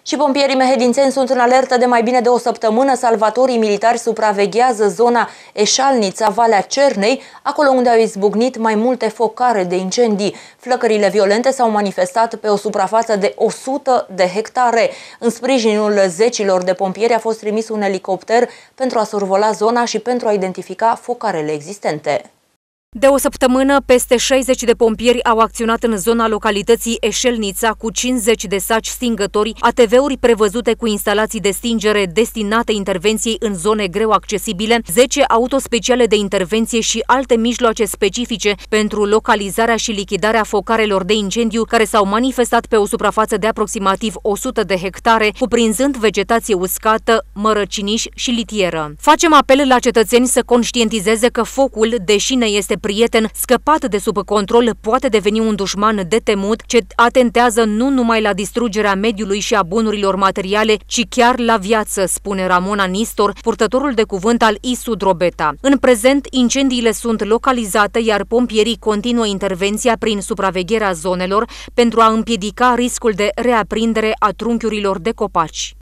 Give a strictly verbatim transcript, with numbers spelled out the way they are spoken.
Și pompierii mehedințeni sunt în alertă de mai bine de o săptămână. Salvatorii militari supraveghează zona Eșalnița, Valea Cernei, acolo unde au izbucnit mai multe focare de incendii. Flăcările violente s-au manifestat pe o suprafață de o sută de hectare. În sprijinul zecilor de pompieri a fost trimis un elicopter pentru a survola zona și pentru a identifica focarele existente. De o săptămână, peste șaizeci de pompieri au acționat în zona localității Eșelnița cu cincizeci de saci stingători, A T V-uri prevăzute cu instalații de stingere destinate intervenției în zone greu accesibile, zece autospeciale de intervenție și alte mijloace specifice pentru localizarea și lichidarea focarelor de incendiu care s-au manifestat pe o suprafață de aproximativ o sută de hectare, cuprinzând vegetație uscată, mărăciniș și litieră. Facem apel la cetățeni să conștientizeze că focul, deși ne este prieten, scăpat de sub control, poate deveni un dușman de temut ce atentează nu numai la distrugerea mediului și a bunurilor materiale, ci chiar la viață, spune Ramona Nistor, purtătorul de cuvânt al I S U Drobeta. În prezent, incendiile sunt localizate, iar pompierii continuă intervenția prin supravegherea zonelor pentru a împiedica riscul de reaprindere a trunchiurilor de copaci.